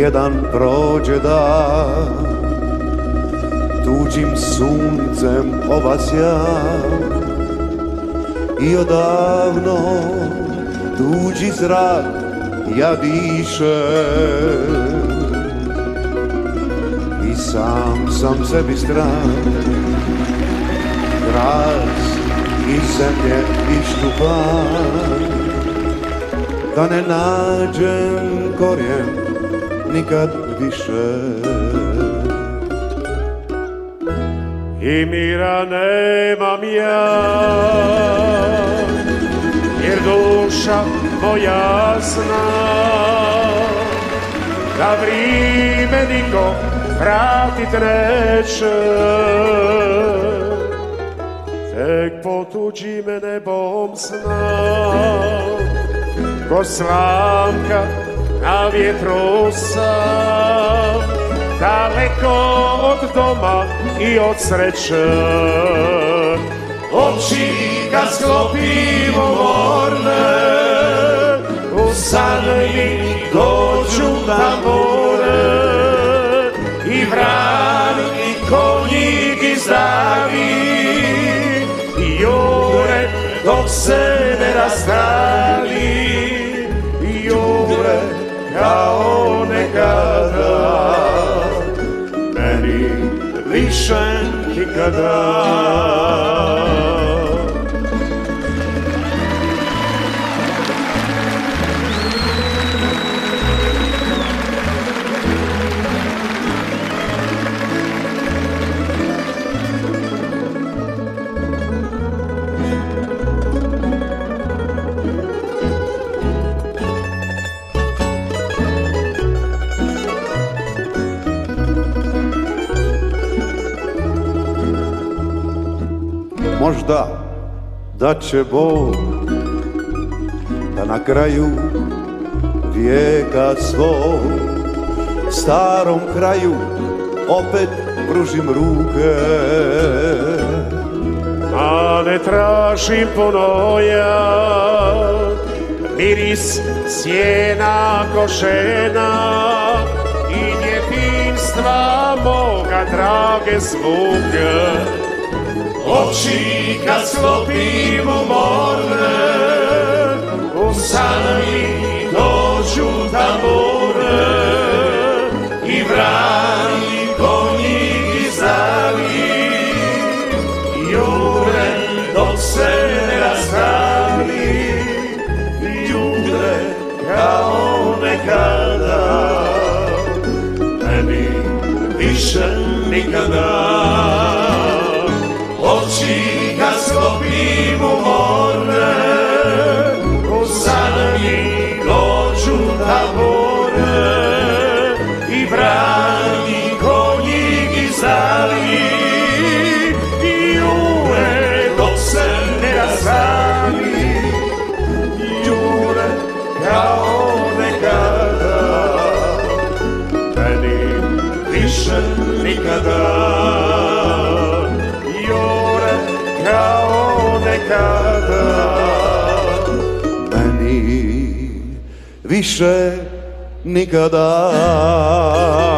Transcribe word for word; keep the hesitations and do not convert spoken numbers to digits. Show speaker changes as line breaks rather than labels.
jedan prođe dan, tuđim suncem obasjan i odavno tuđi zrak ja dišem i sam sam sebi stran, gras iz zemlje iščupan, da ne nađem korijen nikad više.
I mira nemam ja, jer duša moja zna da vrime niko vratit neće. Tek po tuđim nebom znam, ko slamka na vjetru sam, daleko od doma i od sreće. Oči kad sklopimo morne, u san mi dođu tambure i vrani i konjik izdavi i jure dok se ne razdali, i jure kao nekada, meni više nikada.
Možda da će Bog da na kraju vijeka svog starom kraju opet pružim ruke.
A ne tražim puno ja, miris sjena košena i djetinjstva moga drage zvuke. Oči kad sklopimo morne, u san mi dođu tambure i vrani konjik izdali, jure dok se ne razdali, jure kao nekada, meni više nikada. Oči kad sklopimo morne, u san mi dođu tambure i vrani konjik izdali, i jure dok se ne razdali, jure kao nekada, meni više nikada. Kao nekada,
meni više nikada.